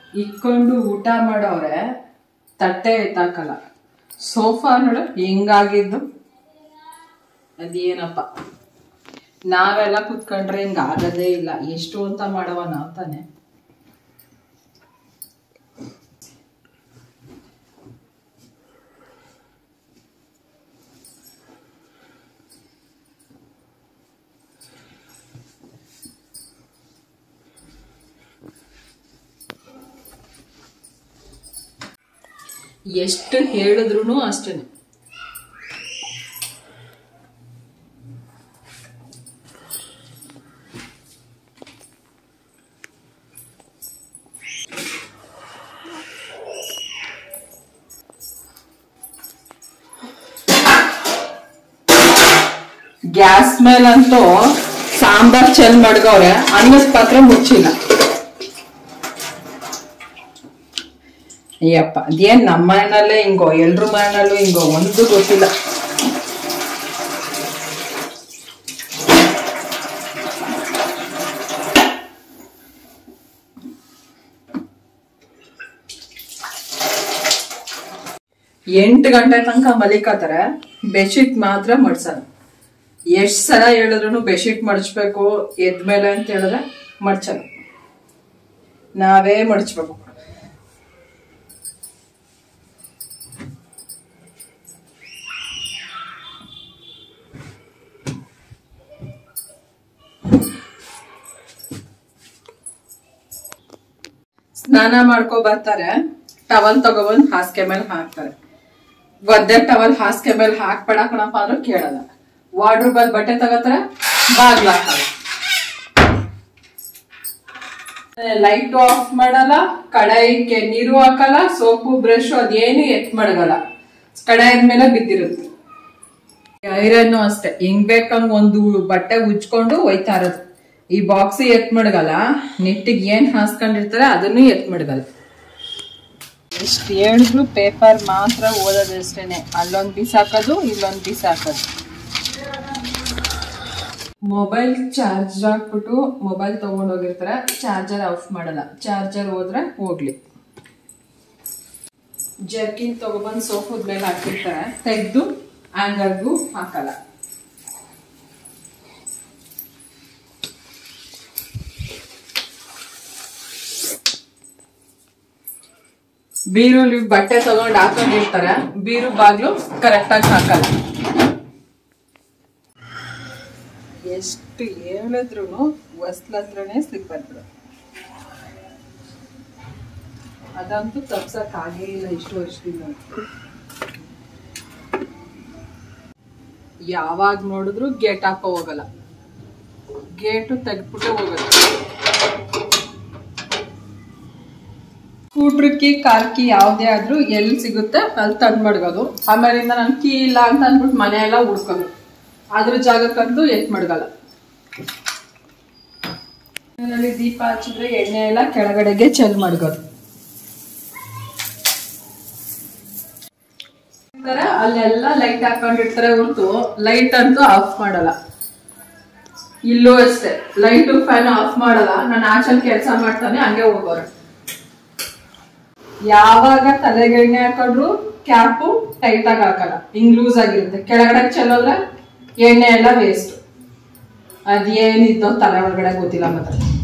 ಇಕ್ಕೊಂಡು ಊಟ ಮಾಡೋರೆ ತಟ್ಟೆ ಎತ್ತಾಕಲ್ಲ. ಸೋಫಾ ನೋಡು ಹೆಂಗಾಗಿದ್ದು, ಅದೇನಪ್ಪ. ನಾವೆಲ್ಲ ಕುತ್ಕೊಂಡ್ರೆ ಹಿಂಗ ಆಗದೇ ಇಲ್ಲ. ಎಷ್ಟು ಅಂತ ಮಾಡವ ನಾವ್ ತಾನೆ. ಎಷ್ಟು ಹೇಳಿದ್ರು ಅಷ್ಟೇನೆ. ಗ್ಯಾಸ್ ಮೇಲಂತೂ ಸಾಂಬಾರ್ ಚೆಲ್ ಮಡ್ಗವ್ರೆ, ಅನ್ನದ ಪಾತ್ರೆ ಮುಚ್ಚಿಲ್ಲ. ಅಯ್ಯಪ್ಪ, ಅದೇನ್ ನಮ್ಮ ಮನೆಯಲ್ಲೇ ಹಿಂಗೋ ಎಲ್ರ ಮನೆಯಲ್ಲೂ ಹಿಂಗೋ ಒಂದು ಗೊತ್ತಿಲ್ಲ. ಎಂಟು ಗಂಟೆ ತನಕ ಮಲಿಕತ್ತಾರೆ, ಬೆಡ್ಶೀಟ್ ಮಾತ್ರ ಮಡ್ಸಲ್ಲ. ಎಷ್ಟ್ ಸಲ ಹೇಳಿದ್ರು ಬೆಡ್ಶೀಟ್ ಮಡ್ಚ್ಬೇಕು ಎದ್ಮೇಲೆ ಅಂತ ಹೇಳಿದ್ರೆ ಮಡ್ಚಲ್ಲ. ನಾವೇ ಮಡ್ಚ್ಬೇಕು. ಸ್ನಾನ ಮಾಡ್ಕೊ ಬರ್ತಾರೆ, ಟವಲ್ ತಗೊಬಂದ್ ಹಾಸಿಗೆ ಮೇಲೆ ಹಾಕ್ತಾರೆ. ಒದ್ದೆ ಟವಲ್ ಹಾಸಿಗೆ ಮೇಲೆ ಹಾಕ್ಬೇಡ ಕಣಪ್ಪ ಅಂದ್ರೂ ಕೇಳಲ್ಲ. ವಾರ್ಡ್ರೋಬ್ ಅಲ್ಲಿ ಬಟ್ಟೆ ತಗೋತಾರೆ, ಬಾಗ್ಲ ಹಾಕಲ್ಲ. ಲೈಟ್ ಆಫ್ ಮಾಡಲ್ಲ, ಕಡಾಯಿಗೆ ನೀರು ಹಾಕಲ್ಲ, ಸೋಪು ಬ್ರಷ್ ಅದೇನು ಎತ್ ಮಡಗಲ್ಲ. ಕಡಾಯದ ಮೇಲೆ ಬಿದ್ದಿರುತ್ತೆ. ಐರನ್ನು ಅಷ್ಟೇ, ಹಿಂಗ್ ಬೇಕಂಗ್ ಒಂದು ಬಟ್ಟೆ ಉಜ್ಕೊಂಡು ಒಯ್ತಾ ಇರೋದು. ಈ ಬಾಕ್ಸ್ ಎತ್ ಮಡಗಲ್ಲ, ನೆಟ್ಟಿಗೆ ಏನ್ ಹಾಸ್ಕೊಂಡಿರ್ತಾರೆ ಅದನ್ನು ಎತ್ ಮಡಗಲ್ಲ. ಎಷ್ಟು ಹೇಳಿದ್ರು ಪೇಪರ್ ಮಾತ್ರ ಓದೋದಷ್ಟೇನೆ. ಅಲ್ಲೊಂದ್ ಬಿಸಾಕೋದು, ಇಲ್ಲೊಂದ್ ಬಿಸಾಕೋದು. ಮೊಬೈಲ್ ಚಾರ್ಜ್ ಹಾಕ್ಬಿಟ್ಟು ಮೊಬೈಲ್ ತಗೊಂಡೋಗಿರ್ತಾರೆ, ಚಾರ್ಜರ್ ಆಫ್ ಮಾಡಲ್ಲ. ಚಾರ್ಜರ್ ಹೋದ್ರೆ ಹೋಗ್ಲಿ. ಜರ್ಕಿನ್ ತಗೊಬಂದ್ ಸೋಫಾದ ಮೇಲೆ ಹಾಕಿರ್ತಾರೆ, ತೆಗ್ದು ಆಂಗರ್ಗೂ ಹಾಕಲ್ಲ. ಬೀರುಲಿ ಬಟ್ಟೆ ತಗೊಂಡು ಹಾಕೊಂಡಿರ್ತಾರೆ, ಬೀರು ಬಾಗ್ಲು ಕರೆಕ್ಟ್ ಆಗಿ ಹಾಕಲ್ಲ. ಎಷ್ಟು ಹೇಳಿದ್ರು ಹೊಸ್ಲತ್ರನೇ ಸ್ಲಿಪ್ಪರ್ ಬಿಡು. ಅದಂತೂ ತಪ್ಸಕ್ ಆಗೇ ಇಲ್ಲ ಇಷ್ಟು ವರ್ಷದಿಂದ. ಯಾವಾಗ ನೋಡಿದ್ರು ಗೇಟ್ ಹಾಕೋ ಹೋಗಲ್ಲ, ಗೇಟು ತೆಗ್ದ್ಬಿಟ್ಟು ಹೋಗಲ್ಲ. ಸ್ಕೂಟ್ರ್ ಕೀ, ಕಾರ್ ಕೀ ಯಾವ್ದೇ ಆದ್ರೂ ಎಲ್ಲಿ ಸಿಗುತ್ತೆ ಅಲ್ಲಿ ತಂದ್ ಮಡ್ಗೋದು. ಆಮೇಲಿಂದ ನನ್ ಕೀ ಇಲ್ಲ ಅಂತ ಅಂದ್ಬಿಟ್ಟು ಮನೆ ಎಲ್ಲ ಹುಡ್ಕೋದು. ಅದ್ರ ಜಾಗಕ್ಕಂತೂ ಎತ್ ಮಡ್ಗಲ್ಲ. ದೀಪ ಹಚ್ಚಿದ್ರೆ ಎಣ್ಣೆ ಎಲ್ಲ ಕೆಳಗಡೆಗೆ ಚೆಲ್ ಮಡ್ಗೋದು. ಅಲ್ಲೆಲ್ಲ ಲೈಟ್ ಹಾಕೊಂಡಿರ್ತಾರೆ ಹೊರತು ಲೈಟ್ ಅಂತೂ ಆಫ್ ಮಾಡಲ್ಲ. ಇಲ್ಲೂ ಅಷ್ಟೇ, ಲೈಟು ಫ್ಯಾನ್ ಆಫ್ ಮಾಡಲ್ಲ. ನಾನು ಆಚಲ್ ಕೆಲಸ ಮಾಡ್ತಾನೆ ಹಂಗೆ ಹೋಗೋರು. ಯಾವಾಗ ತಲೆಗೆ ಎಣ್ಣೆ ಹಾಕೊಂಡ್ರು ಕ್ಯಾಪು ಟೈಟ್ ಆಗಿ ಹಾಕಲ್ಲ, ಹಿಂಗ್ ಲೂಸ್ ಆಗಿರುತ್ತೆ. ಕೆಳಗಡೆ ಚೆಲ್ಲೋದ್ರೆ ಎಣ್ಣೆ ಎಲ್ಲ ವೇಸ್ಟ್. ಅದೇನಿದ್ದೋ ತಲೆ ಒಳಗಡೆ ಗೊತ್ತಿಲ್ಲ ಮಾತ್ರ.